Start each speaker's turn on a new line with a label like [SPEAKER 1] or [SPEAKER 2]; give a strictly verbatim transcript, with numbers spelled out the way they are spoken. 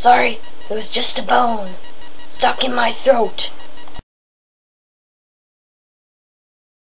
[SPEAKER 1] sorry. It was just a bone stuck in my throat.